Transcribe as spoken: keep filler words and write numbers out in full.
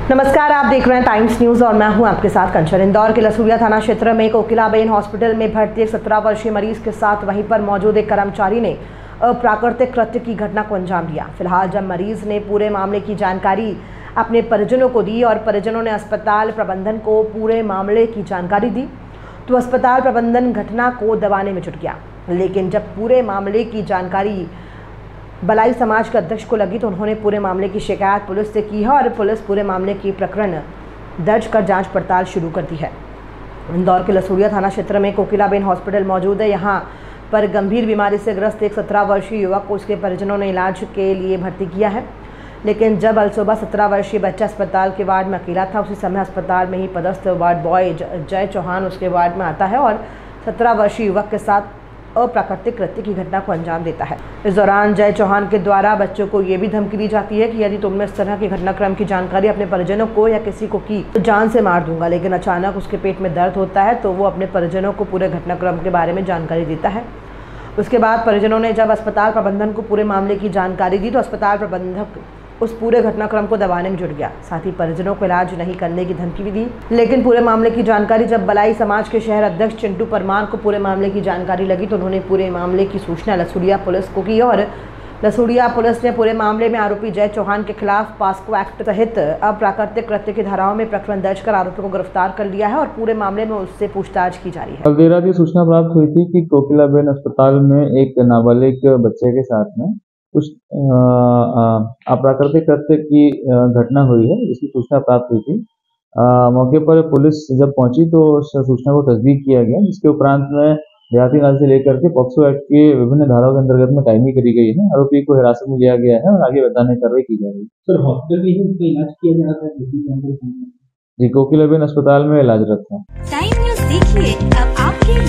नमस्कार, आप देख रहे हैं टाइम्स न्यूज और मैं हूं आपके साथ कंचन। इंदौर के लसूड़िया थाना क्षेत्र में कोकिलाबेन हॉस्पिटल में भर्ती एक सत्रह वर्षीय मरीज के साथ वहीं पर मौजूद एक कर्मचारी ने अप्राकृतिक कृत्य की घटना को अंजाम दिया। फिलहाल जब मरीज ने पूरे मामले की जानकारी अपने परिजनों को दी और परिजनों ने अस्पताल प्रबंधन को पूरे मामले की जानकारी दी तो अस्पताल प्रबंधन घटना को दबाने में जुट गया। लेकिन जब पूरे मामले की जानकारी बलाई समाज के अध्यक्ष को लगी तो उन्होंने पूरे मामले की शिकायत पुलिस से की है और पुलिस पूरे मामले की प्रकरण दर्ज कर जांच पड़ताल शुरू कर दी है। इंदौर के लसूड़िया थाना क्षेत्र में कोकिलाबेन हॉस्पिटल मौजूद है। यहाँ पर गंभीर बीमारी से ग्रस्त एक सत्रह वर्षीय युवक को उसके परिजनों ने इलाज के लिए भर्ती किया है। लेकिन जब अलसुबह सत्रह वर्षीय बच्चा अस्पताल के वार्ड में अकेला था, उसी समय अस्पताल में ही पदस्थ वार्ड बॉय जय चौहान उसके वार्ड में आता है और सत्रह वर्षीय युवक के साथ अप्राकृतिक कृत्य की घटना को अंजाम देता है। इस दौरान जय चौहान के द्वारा बच्चों को ये भी धमकी दी जाती है कि यदि तुमने इस तरह के घटनाक्रम की जानकारी अपने परिजनों को या किसी को की तो जान से मार दूंगा। लेकिन अचानक उसके पेट में दर्द होता है तो वो अपने परिजनों को पूरे घटनाक्रम के बारे में जानकारी देता है। उसके बाद परिजनों ने जब अस्पताल प्रबंधन को पूरे मामले की जानकारी दी तो अस्पताल प्रबंधक उस पूरे घटनाक्रम को दबाने में जुट गया। साथ ही परिजनों को इलाज नहीं करने की धमकी भी दी। लेकिन पूरे मामले की जानकारी जब बलाई समाज के शहर अध्यक्ष चिंटू परमार को पूरे मामले की जानकारी लगी तो उन्होंने पूरे मामले की सूचना लसूड़िया पुलिस को की और लसूड़िया पुलिस ने पूरे मामले में आरोपी जय चौहान के खिलाफ पास्को एक्ट सहित अप्राकृतिक कृत्य की धाराओं में प्रकरण दर्ज कर आरोपी को गिरफ्तार कर लिया है और पूरे मामले में उससे पूछताछ की जा रही है। कल देर रात ये सूचना प्राप्त हुई थी कि कोकिलाबेन अस्पताल में एक नाबालिग बच्चे के साथ में कुछ अप्राकृतिक कृत्य की घटना हुई है, इसकी सूचना प्राप्त हुई थी। आ, मौके पर पुलिस जब पहुंची तो उस सूचना को तस्दीक किया गया, जिसके उपरांत में देहाती नाल से लेकर के पॉक्सो एक्ट के विभिन्न धाराओं के अंतर्गत में टाइमिंग करी गई है। आरोपी को हिरासत में लिया गया है और आगे बताने कार्रवाई की जा रही है। सर, हॉस्पिटल में ही उसका इलाज किया जा रहा है? जी, कोकिलाबेन अस्पताल में इलाजरत था। टाइम न्यूज़ देखिए अब आपके